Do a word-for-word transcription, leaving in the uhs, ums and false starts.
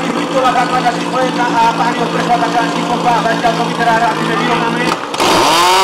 Distribuito la základna číslo jedna a páni od Prešova, takhle číslo dva, začal to vytrá, aby nevílo máme.